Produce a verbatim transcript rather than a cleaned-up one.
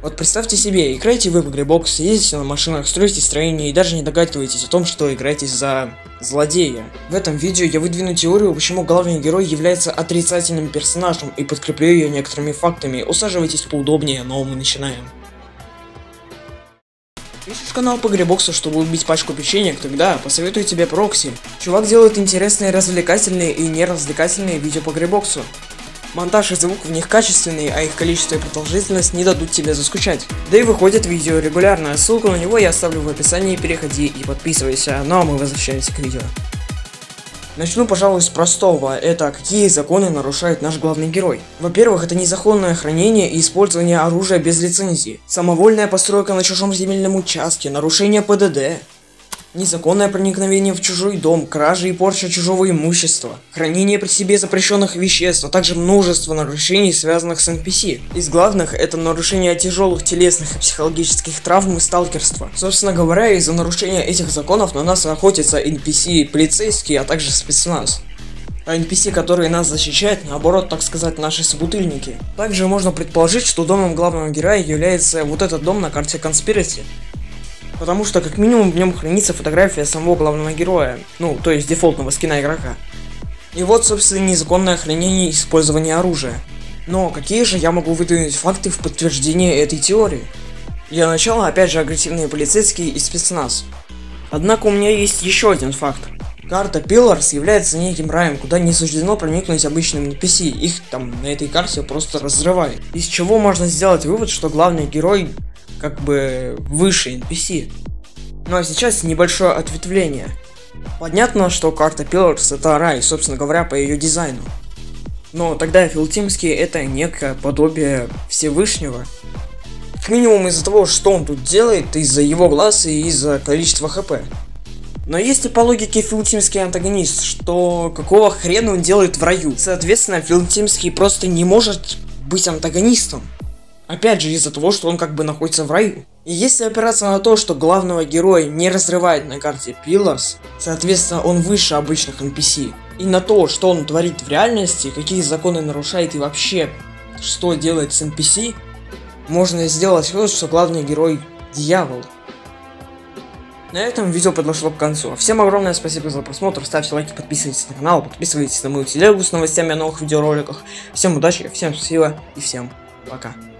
Вот представьте себе, играете вы в Pogrybox, ездите на машинах, строите строения и даже не догадываетесь о том, что играете за злодея. В этом видео я выдвину теорию, почему главный герой является отрицательным персонажем, и подкреплю ее некоторыми фактами. Усаживайтесь поудобнее, но мы начинаем. Пишешь канал Pogrybox, чтобы убить пачку печенья, тогда посоветую тебе прокси. Чувак делает интересные, развлекательные и неразвлекательные видео по Pogrybox. Монтаж и звук в них качественные, а их количество и продолжительность не дадут тебе заскучать. Да и выходят видео регулярно, ссылку на него я оставлю в описании, переходи и подписывайся. Ну а мы возвращаемся к видео. Начну, пожалуй, с простого. Это какие законы нарушает наш главный герой. Во-первых, это незаконное хранение и использование оружия без лицензии, самовольная постройка на чужом земельном участке, нарушение пэ дэ дэ, незаконное проникновение в чужой дом, кражи и порча чужого имущества, хранение при себе запрещенных веществ, а также множество нарушений, связанных с эн пи си. Из главных это нарушение тяжелых телесных и психологических травм и сталкерства. Собственно говоря, из-за нарушения этих законов на нас охотятся эн пи си, полицейские, а также спецназ. А эн пи си, которые нас защищают, наоборот, так сказать, наши собутыльники. Также можно предположить, что домом главного героя является вот этот дом на карте Conspiracy. Потому что как минимум в нем хранится фотография самого главного героя, ну, то есть дефолтного скина игрока. И вот, собственно, незаконное хранение и использование оружия. Но какие же я могу выдвинуть факты в подтверждение этой теории? Для начала, опять же, агрессивные полицейские и спецназ. Однако у меня есть еще один факт. Карта Pillars является неким раем, куда не суждено проникнуть обычным эн пи си, их там на этой карте просто разрывает. Из чего можно сделать вывод, что главный герой как бы выше эн пи си. Ну а сейчас небольшое ответвление. Понятно, что карта Pillars это рай, собственно говоря, по ее дизайну. Но тогда Филтимский это некое подобие Всевышнего. Как минимум из-за того, что он тут делает, из-за его глаз и из-за количества хп. Но есть и по логике Филтимский антагонист, что какого хрена он делает в раю. Соответственно, Филтимский просто не может быть антагонистом. Опять же из-за того, что он как бы находится в раю. И если опираться на то, что главного героя не разрывает на карте Pillars, соответственно он выше обычных эн пи си. И на то, что он творит в реальности, какие законы нарушает и вообще, что делает с эн пи си, можно сделать вывод, что главный герой дьявол. На этом видео подошло к концу. Всем огромное спасибо за просмотр, ставьте лайки, подписывайтесь на канал, подписывайтесь на мою телегу с новостями о новых видеороликах. Всем удачи, всем спасибо и всем пока.